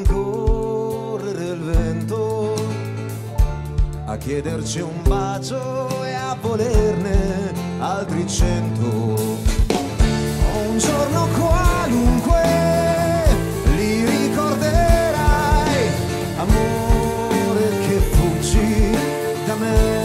correre il vento, a chiederci un bacio e a volerne altri 100. Un giorno qualunque li ricorderai, amore che fuggi da me.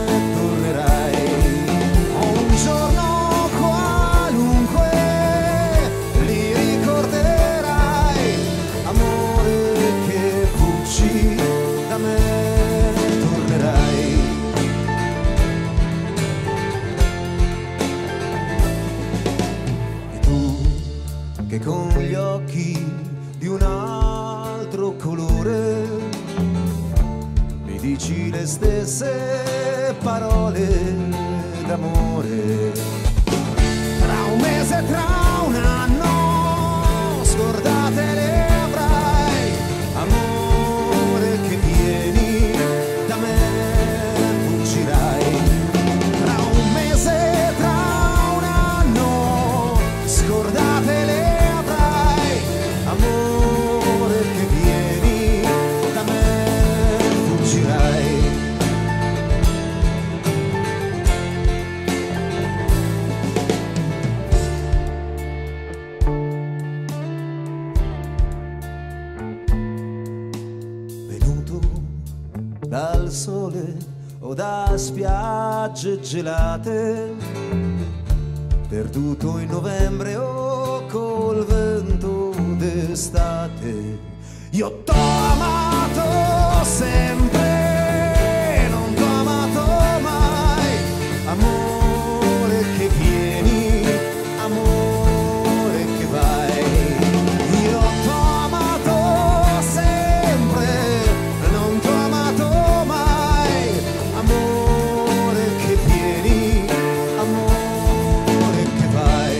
Che con gli occhi di un altro colore mi dici le stesse parole d'amore. Tra un mese, tra un anno, scordate le avrai, amore che vieni da me fuggirai. Tra un mese, tra un anno, scordate le amore che vieni da me fuggirai. Venuto dal sole o da spiagge gelate, perduto in novembre o col vento d'estate, io t'ho amato sempre, non t'ho amato mai, amore che vieni, amore che vai. Io t'ho amato sempre, non t'ho amato mai, amore che vieni, amore che vai.